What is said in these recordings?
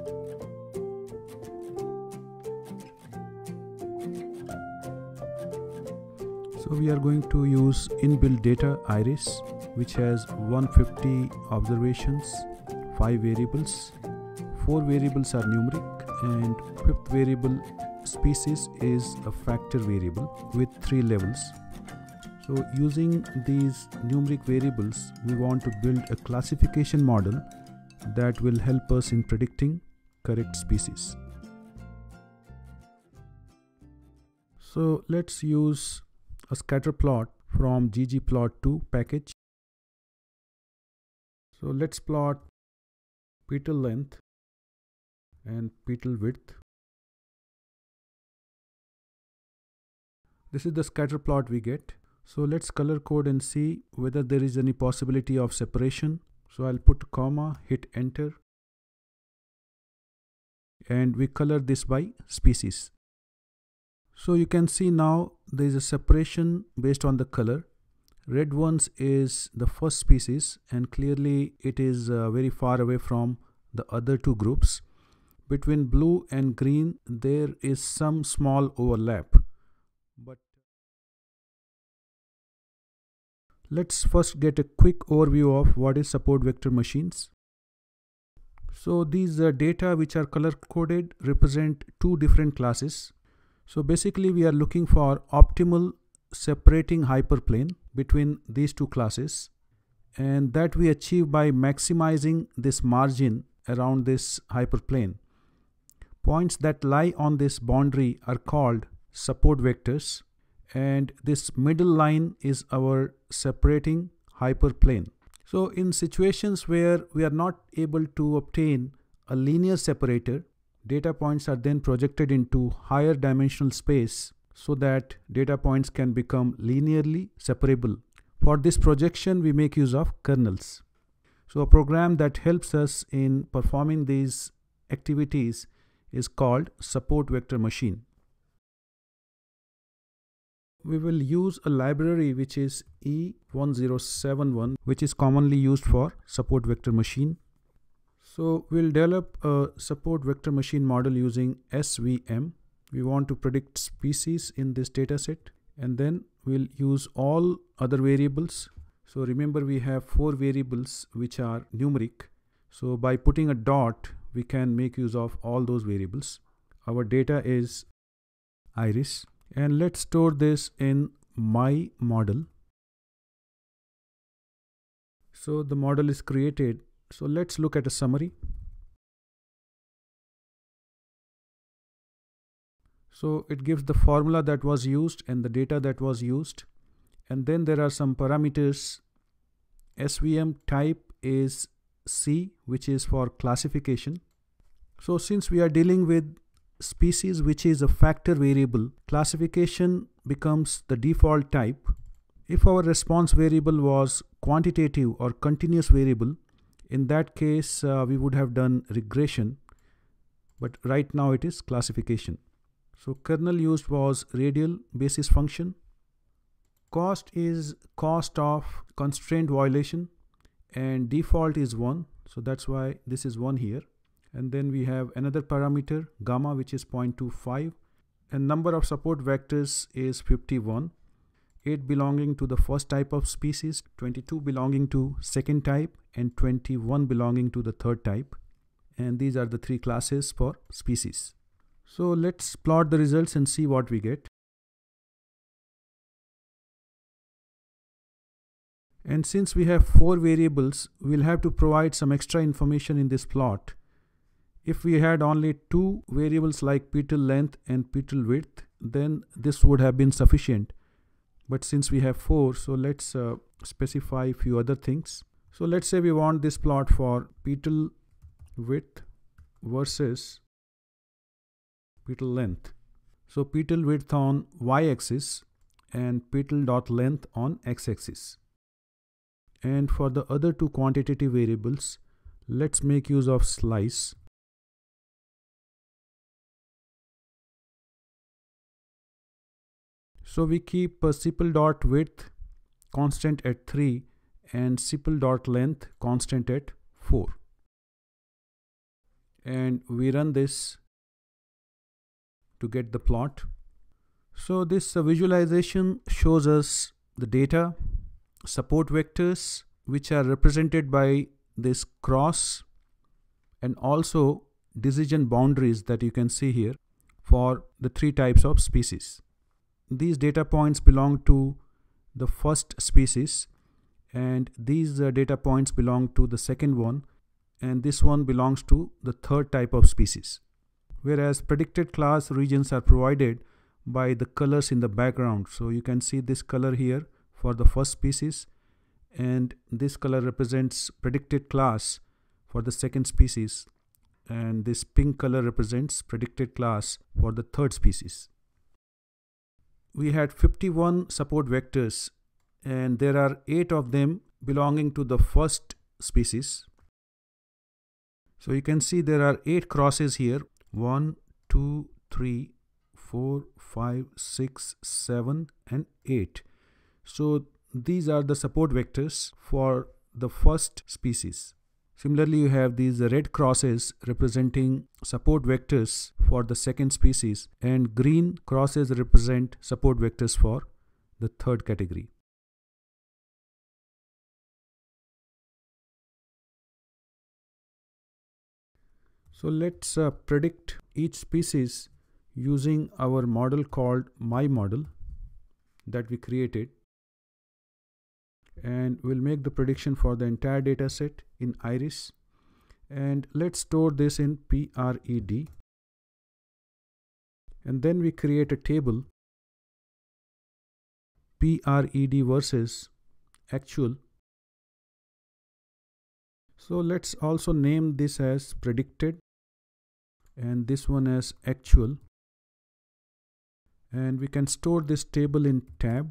So we are going to use inbuilt data iris, which has 150 observations, 5 variables, 4 variables are numeric, and 5th variable species is a factor variable with 3 levels. So using these numeric variables, we want to build a classification model that will help us in predicting correct species. So let's use a scatter plot from ggplot2 package. So let's plot petal length and petal width. This is the scatter plot we get. So let's color code and see whether there is any possibility of separation. So I'll put a comma, hit enter, and we color this by species. So you can see now there is a separation based on the color. Red ones is the first species, and clearly it is very far away from the other two groups. Between blue and green there is some small overlap. But let's first get a quick overview of what is support vector machines. So these data which are color coded represent 2 different classes. So basically we are looking for optimal separating hyperplane between these 2 classes, and that we achieve by maximizing this margin around this hyperplane. Points that lie on this boundary are called support vectors, and this middle line is our separating hyperplane. So in situations where we are not able to obtain a linear separator, data points are then projected into higher dimensional space so that data points can become linearly separable. For this projection, we make use of kernels. So a program that helps us in performing these activities is called support vector machine. We will use a library which is E1071, which is commonly used for support vector machine. So we'll develop a support vector machine model using SVM. We want to predict species in this dataset, and then we'll use all other variables. So remember we have 4 variables which are numeric. So by putting a dot, we can make use of all those variables. Our data is iris, and let's store this in my model. So the model is created. So let's look at a summary. So it gives the formula that was used and the data that was used, and then there are some parameters. SVM type is C, which is for classification. So since we are dealing with species which is a factor variable, classification becomes the default type. If our response variable was quantitative or continuous variable, in that case we would have done regression, but right now it is classification. So kernel used was radial basis function. Cost is cost of constraint violation, and default is 1, so that's why this is 1 here. And then we have another parameter gamma, which is 0.25, and number of support vectors is 51, 8 belonging to the first type of species, 22 belonging to second type, and 21 belonging to the third type. And these are the 3 classes for species. So let's plot the results and see what we get. And since we have 4 variables, we'll have to provide some extra information in this plot. If we had only 2 variables like petal length and petal width, then this would have been sufficient. But since we have 4, so let's specify a few other things. So let's say we want this plot for petal width versus petal length. So petal width on y-axis and petal.length on x-axis. And for the other 2 quantitative variables, let's make use of slice. So we keep sepal.width constant at 3 and sepal.length constant at 4. and we run this to get the plot. So this visualization shows us the data, support vectors, which are represented by this cross, and also decision boundaries that you can see here for the three types of species. These data points belong to the first species, and these data points belong to the second one, and this one belongs to the third type of species. Whereas predicted class regions are provided by the colors in the background. So you can see this color here for the first species, and this color represents predicted class for the second species, and this pink color represents predicted class for the third species. We had 51 support vectors, and there are 8 of them belonging to the first species. So you can see there are 8 crosses here: 1, 2, 3, 4, 5, 6, 7, and 8. So these are the support vectors for the first species. Similarly, you have these red crosses representing support vectors for the second species, and green crosses represent support vectors for the third category. So let's predict each species using our model called MyModel that we created, and we'll make the prediction for the entire data set in Iris, and let's store this in PRED, and then we create a table PRED versus actual. So let's also name this as predicted and this one as actual, and we can store this table in tab.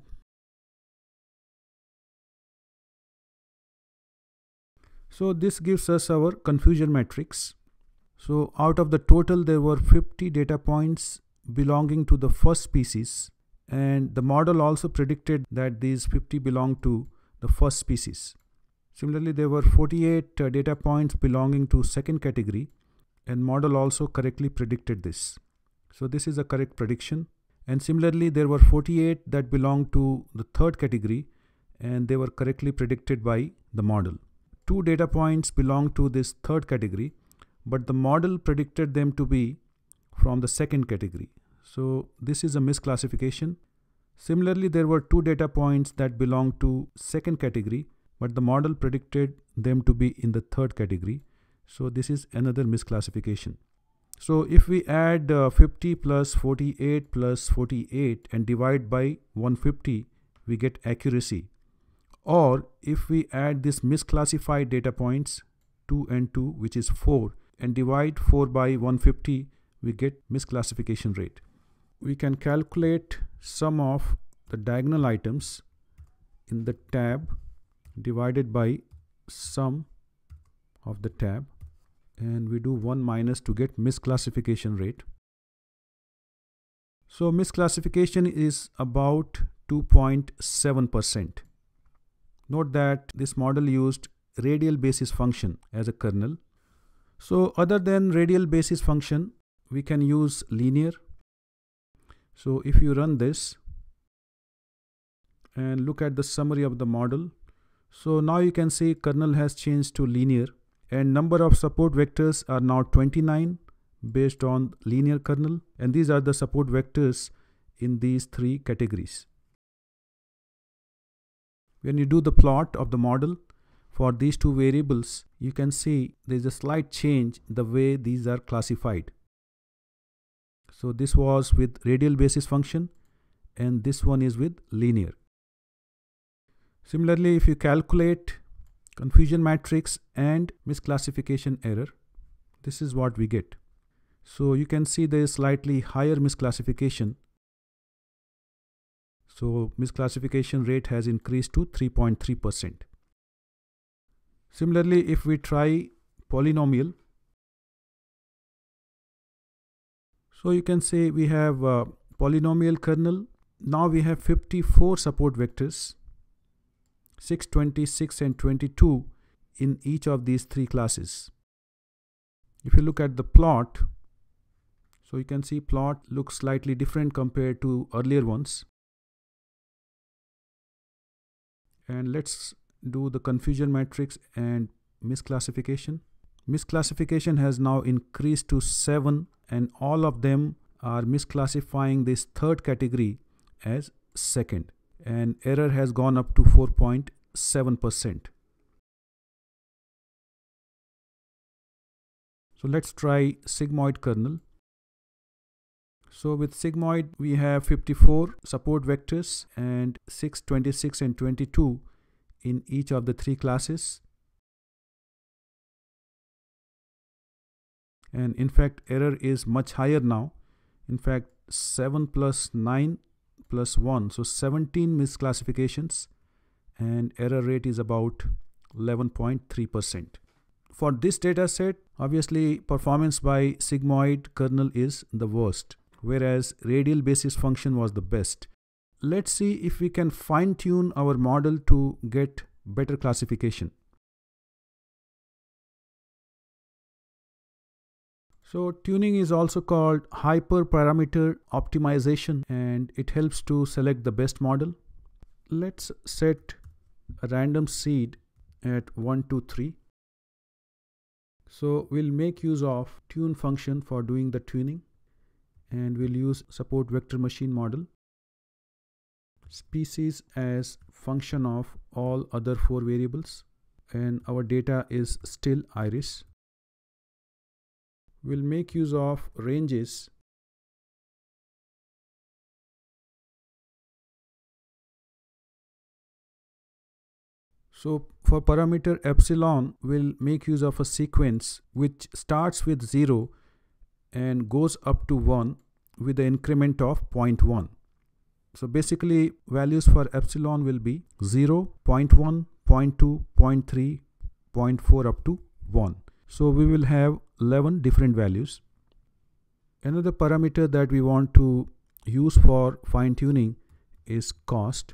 So this gives us our confusion matrix. So out of the total, there were 50 data points belonging to the first species, and the model also predicted that these 50 belong to the first species. Similarly, there were 48 data points belonging to second category, and model also correctly predicted this. So this is a correct prediction. And similarly, there were 48 that belong to the third category, and they were correctly predicted by the model. 2 data points belong to this third category, but the model predicted them to be from the second category. So this is a misclassification. Similarly, there were 2 data points that belong to second category, but the model predicted them to be in the third category. So this is another misclassification. So if we add 50 plus 48 plus 48 and divide by 150, we get accuracy. Or if we add this misclassified data points 2 and 2, which is 4, and divide 4 by 150, we get misclassification rate. We can calculate sum of the diagonal items in the tab divided by sum of the tab, and we do 1 minus to get misclassification rate. So misclassification is about 2.7%. Note that this model used radial basis function as a kernel. So other than radial basis function, we can use linear. So if you run this and look at the summary of the model, so now you can see kernel has changed to linear, and number of support vectors are now 29 based on linear kernel, and these are the support vectors in these 3 categories. When you do the plot of the model for these 2 variables, you can see there is a slight change the way these are classified. So this was with radial basis function, and this one is with linear. Similarly, if you calculate confusion matrix and misclassification error, this is what we get. So you can see there is slightly higher misclassification. So misclassification rate has increased to 3.3%. Similarly, if we try polynomial, so you can say we have polynomial kernel. Now we have 54 support vectors, 6, 26 and 22 in each of these 3 classes. If you look at the plot, so you can see plot looks slightly different compared to earlier ones. And let's do the confusion matrix and misclassification. Misclassification has now increased to 7, and all of them are misclassifying this third category as second, and error has gone up to 4.7%. So let's try sigmoid kernel. So with sigmoid we have 54 support vectors and 6, 26 and 22 in each of the 3 classes. And in fact error is much higher now. In fact 7 plus 9 plus 1, so 17 misclassifications, and error rate is about 11.3%. For this data set, obviously performance by sigmoid kernel is the worst, whereas radial basis function was the best. Let's see if we can fine-tune our model to get better classification. So tuning is also called hyperparameter optimization, and it helps to select the best model. Let's set a random seed at 1, 2, 3. So we'll make use of tune function for doing the tuning, and we'll use support vector machine model. Species as function of all other 4 variables, and our data is still iris. We'll make use of ranges. So for parameter epsilon, we'll make use of a sequence which starts with 0 and goes up to 1 with the increment of 0.1. So basically values for epsilon will be 0, 0.1, 0.2, 0.3, 0.4 up to 1. So we will have 11 different values. Another parameter that we want to use for fine tuning is cost.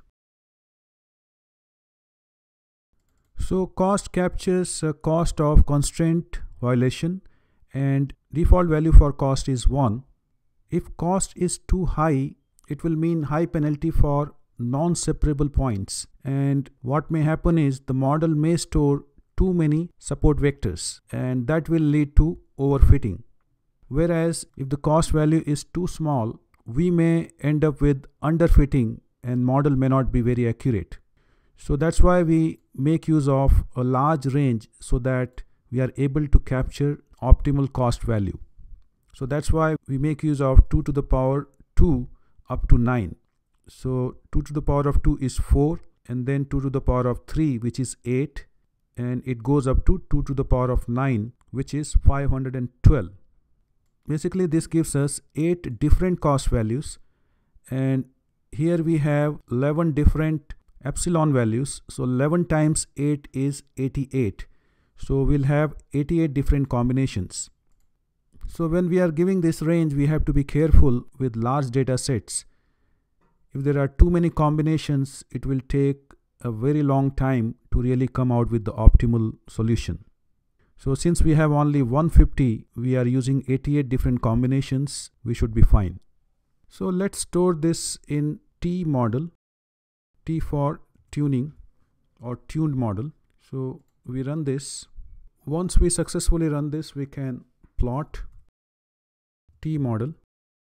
So cost captures cost of constraint violation, and default value for cost is 1. If cost is too high, it will mean high penalty for non-separable points, and what may happen is the model may store too many support vectors, and that will lead to overfitting. Whereas if the cost value is too small, we may end up with underfitting and model may not be very accurate. So that's why we make use of a large range so that we are able to capture optimal cost value. So that's why we make use of 2 to the power 2 up to 9. So 2 to the power of 2 is 4, and then 2 to the power of 3, which is 8, and it goes up to 2 to the power of 9, which is 512. Basically this gives us 8 different cost values, and here we have 11 different epsilon values. So 11 times 8 is 88. So we'll have 88 different combinations. So when we are giving this range, we have to be careful with large data sets. If there are too many combinations, it will take a very long time to really come out with the optimal solution. So since we have only 150, we are using 88 different combinations, we should be fine. So let's store this in T model, T for tuning or tuned model. So we run this. Once we successfully run this, we can plot T model.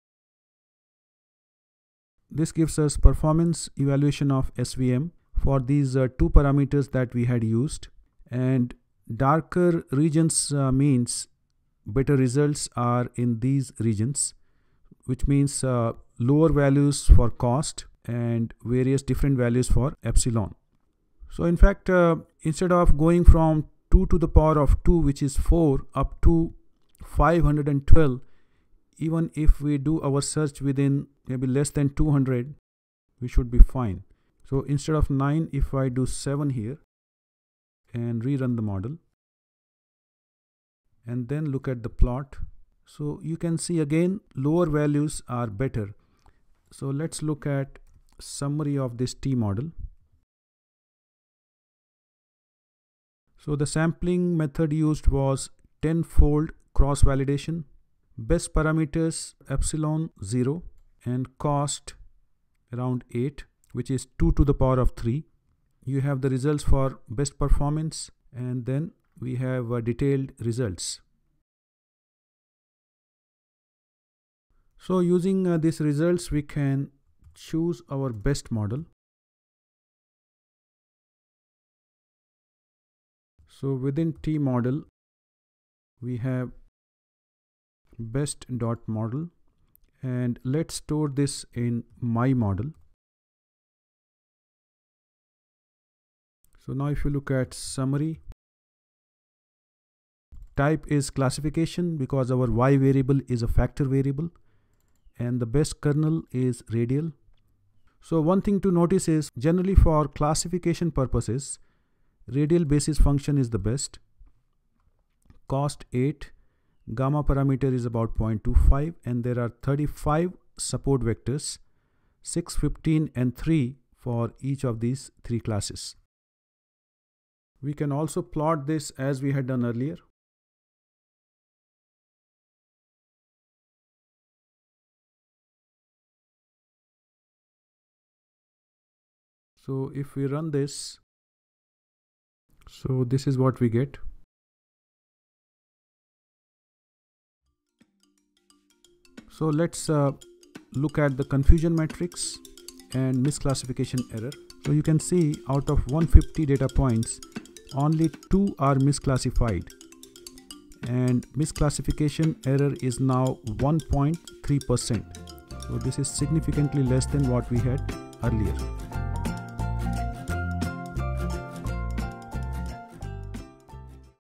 This gives us performance evaluation of SVM for these 2 parameters that we had used, and darker regions means better results are in these regions, which means lower values for cost and various different values for epsilon. So in fact, instead of going from 2 to the power of 2, which is 4, up to 512, even if we do our search within maybe less than 200, we should be fine. So instead of 9, if I do 7 here and rerun the model and then look at the plot, so you can see again lower values are better. So let's look at summary of this T model. So the sampling method used was 10-fold cross validation. Best parameters epsilon 0 and cost around 8, which is 2 to the power of 3. You have the results for best performance, and then we have detailed results. So using these results, we can choose our best model. So within T model, we have best.model, and let's store this in my model. So now if you look at summary, type is classification because our y variable is a factor variable, and the best kernel is radial. So one thing to notice is generally for classification purposes, radial basis function is the best. Cost 8, gamma parameter is about 0.25, and there are 35 support vectors, 6, 15 and 3 for each of these 3 classes. We can also plot this as we had done earlier. So if we run this, so this is what we get. So let's look at the confusion matrix and misclassification error. So you can see out of 150 data points, only 2 are misclassified, and misclassification error is now 1.3%. So this is significantly less than what we had earlier.